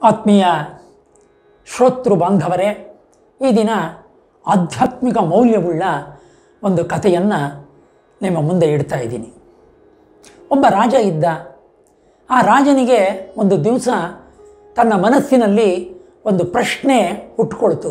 ಆತ್ಮೀಯ ಶ್ರೋತೃ ಬಾಂಧವರೇ, ಈ ದಿನ ಆಧ್ಯಾತ್ಮಿಕ ಮೌಲ್ಯವುಳ್ಳ ಒಂದು ಕಥೆಯನ್ನು ನಿಮ್ಮ ಮುಂದೆ ಇಡ್ತಾ ಇದ್ದೀನಿ. ಒಬ್ಬ ರಾಜ ಇದ್ದ. ಆ ರಾಜನಿಗೆ ಒಂದು ದಿವಸ ತನ್ನ ಮನಸ್ಸಿನಲ್ಲಿ ಒಂದು ಪ್ರಶ್ನೆ ಹುಟ್ಟುಕೊಳ್ತು.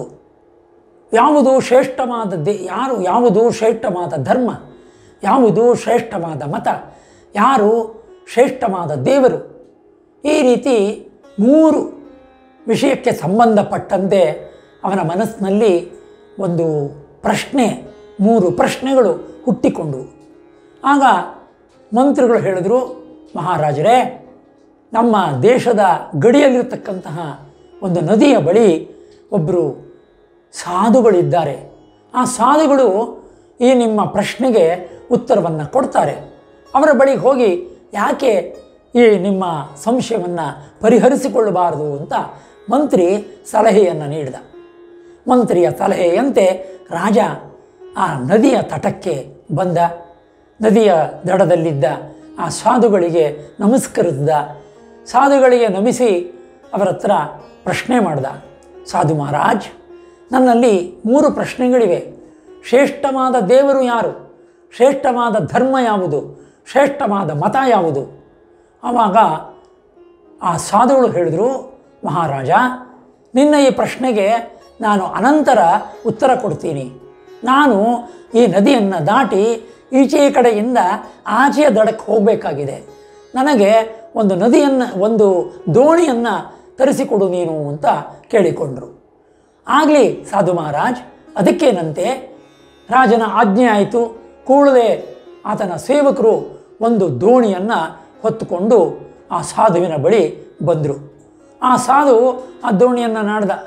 ಯಾವುದು ಶ್ರೇಷ್ಠವಾದ ಯಾವುದು ಶ್ರೇಷ್ಠವಾದ ಧರ್ಮ, ಯಾವುದು ಶ್ರೇಷ್ಠವಾದ ಮತ, ಯಾರು ಶ್ರೇಷ್ಠವಾದ ದೇವರು? ಈ ರೀತಿ 3 ವಿಷಯಕ್ಕೆ ಸಂಬಂಧಪಟ್ಟಂತೆ ಅವನ ಮನಸ್ಸಿನಲ್ಲಿ ಒಂದು ಪ್ರಶ್ನೆ, 3 ಪ್ರಶ್ನೆಗಳು ಹುಟ್ಟಿಕೊಂಡವು. ಆಗ ಮಂತ್ರಿಗಳು ಹೇಳಿದರು, ಮಹಾರಾಜರೇ, ನಮ್ಮ ದೇಶದ ಗಡಿಯಲ್ಲಿರ್ತಕ್ಕಂತಹ ಒಂದು ನದಿಯ ಬಳಿ ಒಬ್ಬರು ಸಾಧುಗಳಿದ್ದಾರೆ. ಆ ಸಾಧುಗಳು ಈ ನಿಮ್ಮ ಪ್ರಶ್ನೆಗೆ ಉತ್ತರವನ್ನು ಕೊಡ್ತಾರೆ. ಅವರ ಬಳಿಗೆ ಹೋಗಿ ಯಾಕೆ ಈ ನಿಮ್ಮ ಸಂಶಯವನ್ನು ಪರಿಹರಿಸಿಕೊಳ್ಳಬಾರದು ಅಂತ ಮಂತ್ರಿ ಸಲಹೆಯನ್ನು ನೀಡಿದ. ಮಂತ್ರಿಯ ಸಲಹೆಯಂತೆ ರಾಜ ಆ ನದಿಯ ತಟಕ್ಕೆ ಬಂದ. ನದಿಯ ದಡದಲ್ಲಿದ್ದ ಆ ಸಾಧುಗಳಿಗೆ ನಮಸ್ಕರಿಸಿದ. ಸಾಧುಗಳಿಗೆ ನಮಿಸಿ ಅವರ ಹತ್ರ ಪ್ರಶ್ನೆ ಮಾಡ್ದ. ಸಾಧು ಮಹಾರಾಜ್, ನನ್ನಲ್ಲಿ 3 ಪ್ರಶ್ನೆಗಳಿವೆ. ಶ್ರೇಷ್ಠವಾದ ದೇವರು ಯಾರು? ಶ್ರೇಷ್ಠವಾದ ಧರ್ಮ ಯಾವುದು? ಶ್ರೇಷ್ಠವಾದ ಮತ ಯಾವುದು? ಆವಾಗ ಆ ಸಾಧುಗಳು ಹೇಳಿದರು, ಮಹಾರಾಜ, ನಿನ್ನ ಈ ಪ್ರಶ್ನೆಗೆ ನಾನು ಅನಂತರ ಉತ್ತರ ಕೊಡ್ತೀನಿ. ನಾನು ಈ ನದಿಯನ್ನು ದಾಟಿ ಈಚೆಯ ಕಡೆಯಿಂದ ಆಚೆಯ ದಡಕ್ಕೆ ಹೋಗಬೇಕಾಗಿದೆ. ನನಗೆ ಒಂದು ದೋಣಿಯನ್ನು ತರಿಸಿಕೊಡು ನೀನು ಅಂತ ಕೇಳಿಕೊಂಡರು. ಆಗಲಿ ಸಾಧು ಮಹಾರಾಜ್, ಅದಕ್ಕೇನಂತೆ? ರಾಜನ ಆಜ್ಞೆ ಆಯಿತು. ಕೂಡಲೇ ಆತನ ಸೇವಕರು ಒಂದು ದೋಣಿಯನ್ನು ಹೊತ್ತುಕೊಂಡು ಆ ಸಾಧುವಿನ ಬಳಿ ಬಂದರು. ಆ ಸಾಧು ಆ ದೋಣಿಯನ್ನು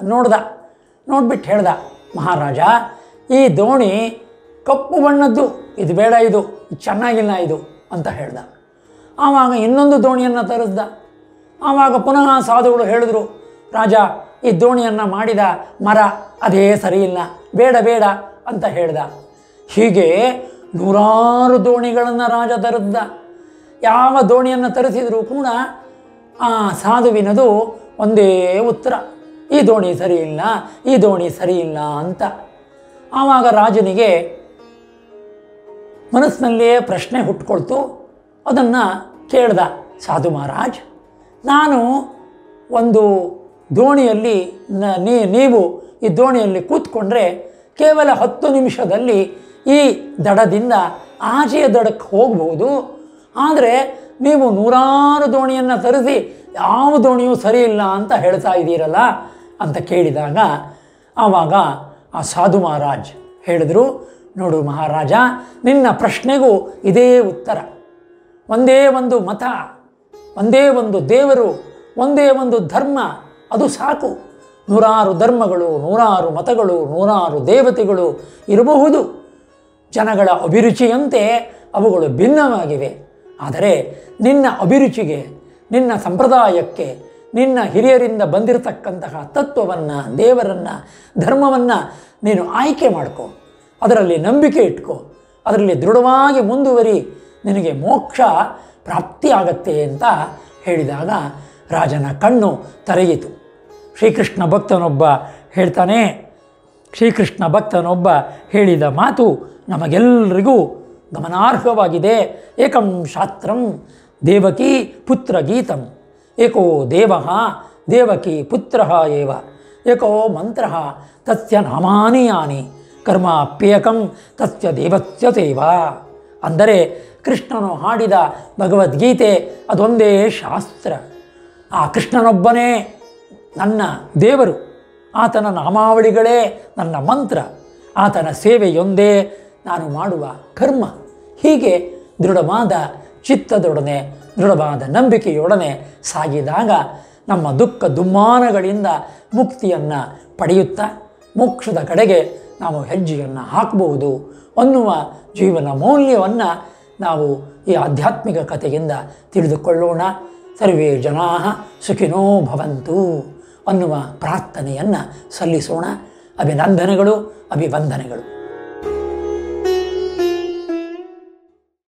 ನೋಡ್ಬಿಟ್ಟು ಹೇಳ್ದ, ಮಹಾರಾಜ, ಈ ದೋಣಿ ಕಪ್ಪು ಬಣ್ಣದ್ದು, ಇದು ಬೇಡ, ಇದು ಚೆನ್ನಾಗಿಲ್ಲ ಇದು ಅಂತ ಹೇಳ್ದ. ಆವಾಗ ಇನ್ನೊಂದು ದೋಣಿಯನ್ನು ತರಿಸ್ದ. ಆವಾಗ ಪುನಃ ಸಾಧುಗಳು ಹೇಳಿದ್ರು, ರಾಜ, ಈ ದೋಣಿಯನ್ನು ಮಾಡಿದ ಮರ ಅದೇ ಸರಿಯಿಲ್ಲ, ಬೇಡ ಅಂತ ಹೇಳ್ದ. ಹೀಗೆ 100 ದೋಣಿಗಳನ್ನು ರಾಜ ತರಿಸ್ದ. ಯಾವ ದೋಣಿಯನ್ನು ತರಿಸಿದರೂ ಕೂಡ ಆ ಸಾಧುವಿನದು ಒಂದೇ ಉತ್ತರ, ಈ ದೋಣಿ ಸರಿಯಿಲ್ಲ, ಈ ದೋಣಿ ಸರಿಯಿಲ್ಲ ಅಂತ. ಆವಾಗ ರಾಜನಿಗೆ ಮನಸ್ಸಿನಲ್ಲೇ ಪ್ರಶ್ನೆ ಹುಟ್ಕೊಳ್ತು. ಅದನ್ನು ಕೇಳ್ದ, ಸಾಧು ಮಹಾರಾಜ್, ನಾನು ಒಂದು ದೋಣಿಯಲ್ಲಿ ನೀವು ಈ ದೋಣಿಯಲ್ಲಿ ಕೂತ್ಕೊಂಡ್ರೆ ಕೇವಲ 10 ನಿಮಿಷದಲ್ಲಿ ಈ ದಡದಿಂದ ಆಚೆಯ ದಡಕ್ಕೆ ಹೋಗ್ಬೋದು. ಆದರೆ ನೀವು 100 ದೋಣಿಯನ್ನು ತರಿಸಿ ಯಾವ ದೋಣಿಯೂ ಸರಿಯಿಲ್ಲ ಅಂತ ಹೇಳ್ತಾ ಇದ್ದೀರಲ್ಲ ಅಂತ ಕೇಳಿದಾಗ ಆವಾಗ ಆ ಸಾಧು ಮಹಾರಾಜ್ ಹೇಳಿದರು, ನೋಡು ಮಹಾರಾಜ, ನಿನ್ನ ಪ್ರಶ್ನೆಗೂ ಇದೇ ಉತ್ತರ. ಒಂದೇ ಒಂದು ಮತ, ಒಂದೇ ಒಂದು ದೇವರು, ಒಂದೇ ಒಂದು ಧರ್ಮ, ಅದು ಸಾಕು. 100 ಧರ್ಮಗಳು, 100 ಮತಗಳು, 100 ದೇವತೆಗಳು ಇರಬಹುದು. ಜನಗಳ ಅಭಿರುಚಿಯಂತೆ ಅವುಗಳು ಭಿನ್ನವಾಗಿವೆ. ಆದರೆ ನಿನ್ನ ಅಭಿರುಚಿಗೆ, ನಿನ್ನ ಸಂಪ್ರದಾಯಕ್ಕೆ, ನಿನ್ನ ಹಿರಿಯರಿಂದ ಬಂದಿರತಕ್ಕಂತಹ ತತ್ವವನ್ನು, ದೇವರನ್ನು, ಧರ್ಮವನ್ನು ನೀನು ಆಯ್ಕೆ ಮಾಡ್ಕೊ. ಅದರಲ್ಲಿ ನಂಬಿಕೆ ಇಟ್ಕೊ. ಅದರಲ್ಲಿ ದೃಢವಾಗಿ ಮುಂದುವರಿ. ನಿನಗೆ ಮೋಕ್ಷ ಪ್ರಾಪ್ತಿಯಾಗತ್ತೆ ಅಂತ ಹೇಳಿದಾಗ ರಾಜನ ಕಣ್ಣು ತೆರೆಯಿತು. ಶ್ರೀಕೃಷ್ಣ ಭಕ್ತನೊಬ್ಬ ಹೇಳಿದ ಮಾತು ನಮಗೆಲ್ಲರಿಗೂ ಗಮನಾರ್ಹವಾಗಿದೆ. ಏಕಂ ಶಾಸ್ತ್ರಂ ದೇವಕೀ ಪುತ್ರ ಗೀತಂ, ಏಕೋ ದೇವಃ ದೇವಕೀ ಪುತ್ರಃ ಏವ, ಏಕೋ ಮಂತ್ರಃ ತಸ್ಯ ನಾಮಾನಿ ಯಾನಿ, ಕರ್ಮಾಪ್ಯೇಕಂ ತಸ್ಯ ದೇವಸ್ಯ ಸೇವ. ಅಂದರೆ ಕೃಷ್ಣನು ಹಾಡಿದ ಭಗವದ್ಗೀತೆ ಅದೊಂದೇ ಶಾಸ್ತ್ರ. ಆ ಕೃಷ್ಣನೊಬ್ಬನೇ ನನ್ನ ದೇವರು, ಆತನ ನಾಮಾವಳಿಗಳೇ ನನ್ನ ಮಂತ್ರ, ಆತನ ಸೇವೆಯೊಂದೇ ನಾನು ಮಾಡುವ ಕರ್ಮ. ಹೀಗೆ ದೃಢವಾದ ಚಿತ್ತದೊಡನೆ, ದೃಢವಾದ ನಂಬಿಕೆಯೊಡನೆ ಸಾಗಿದಾಗ ನಮ್ಮ ದುಃಖ ದುಮ್ಮಾನಗಳಿಂದ ಮುಕ್ತಿಯನ್ನು ಪಡೆಯುತ್ತಾ ಮೋಕ್ಷದ ಕಡೆಗೆ ನಾವು ಹೆಜ್ಜೆಯನ್ನು ಹಾಕಬಹುದು ಅನ್ನುವ ಜೀವನ ಮೌಲ್ಯವನ್ನು ನಾವು ಈ ಆಧ್ಯಾತ್ಮಿಕ ಕಥೆಯಿಂದ ತಿಳಿದುಕೊಳ್ಳೋಣ. ಸರ್ವೇ ಜನಾಃ ಸುಖಿನೋ ಭವಂತು ಅನ್ನುವ ಪ್ರಾರ್ಥನೆಯನ್ನು ಸಲ್ಲಿಸೋಣ. ಅಭಿನಂದನೆಗಳು, ಅಭಿವಂದನೆಗಳು.